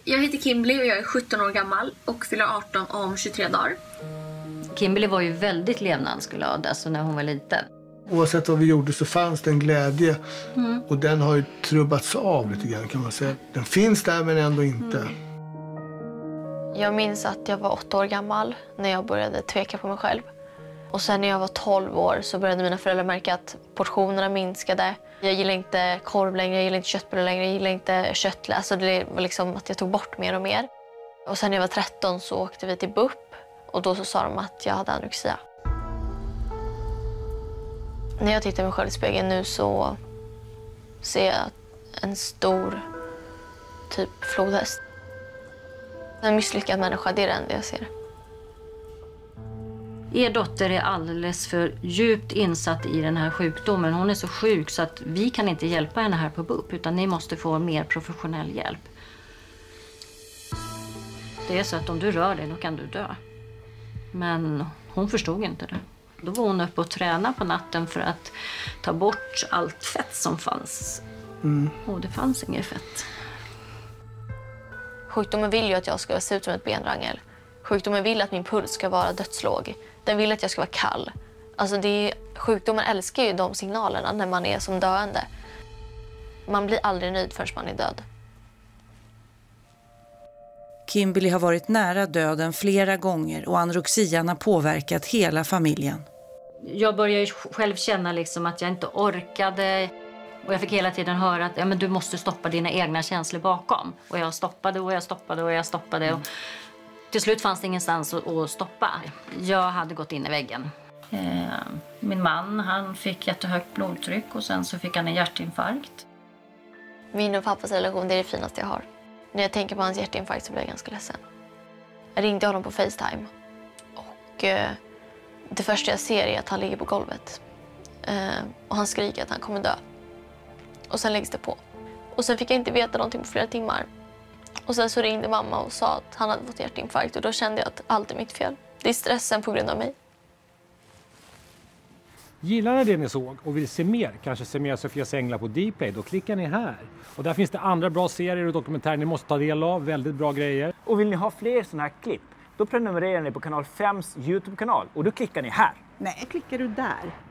Jag heter Kimberly och jag är 17 år gammal och fyller 18 om 23 dagar. Kimberly var ju väldigt levnadsglad alltså när hon var liten. Oavsett vad vi gjorde så fanns det en glädje och den har ju trubbats av lite grann kan man säga. Den finns där men ändå inte. Jag minns att jag var 8 år gammal när jag började tveka på mig själv. Och sen när jag var 12 år så började mina föräldrar märka att portionerna minskade. Jag gillar inte korv längre, jag gillar inte köttbullar längre, jag gillar inte kött. Alltså det var liksom att jag tog bort mer och mer. Och sen när jag var 13 så åkte vi till BUP och då så sa de att jag hade anorexia. När jag tittar mig själv i spegeln nu så ser jag en stor typ flodhäst. En misslyckad människa, det är det enda jag ser. Er dotter är alldeles för djupt insatt i den här sjukdomen. Hon är så sjuk så att vi kan inte hjälpa henne här på BUP utan ni måste få mer professionell hjälp. Det är så att om du rör dig då kan du dö. Men hon förstod inte det. Då var hon uppe och tränade på natten för att ta bort allt fett som fanns. Och det fanns inget fett. Sjukdomen vill ju att jag ska se ut som ett benrangel. Sjukdomen vill att min puls ska vara dödslåg. Den vill att jag ska vara kall. Alltså sjukdomen älskar ju de signalerna när man är som döende. Man blir aldrig nöjd förrän man är död. Kimberly har varit nära döden flera gånger och anorexian har påverkat hela familjen. Jag började ju själv känna liksom att jag inte orkade. Och jag fick hela tiden höra att men du måste stoppa dina egna känslor bakom. Och jag stoppade och jag stoppade och jag stoppade. Och till slut fanns det ingenstans att stoppa. Jag hade gått in i väggen. Min man, han fick jättehögt blodtryck och sen så fick han en hjärtinfarkt. Min och pappas relation, det är det finaste jag har. När jag tänker på hans hjärtinfarkt så blir jag ganska ledsen. Jag ringde honom på FaceTime. Och det första jag ser är att han ligger på golvet. Och han skriker att han kommer dö. Och sen läggs det på. Och sen fick jag inte veta någonting på flera timmar. Och sen så ringde mamma och sa att han hade fått hjärtinfarkt. Och då kände jag att allt är mitt fel. Det är stressen på grund av mig. Gillar ni det ni såg och vill se mer, kanske se mer Sofias Änglar på Dplay, då klickar ni här. Och där finns det andra bra serier och dokumentärer ni måste ta del av, väldigt bra grejer. Och vill ni ha fler sådana här klipp, då prenumererar ni på kanal 5s YouTube-kanal och då klickar ni här. Nej, klickar du där?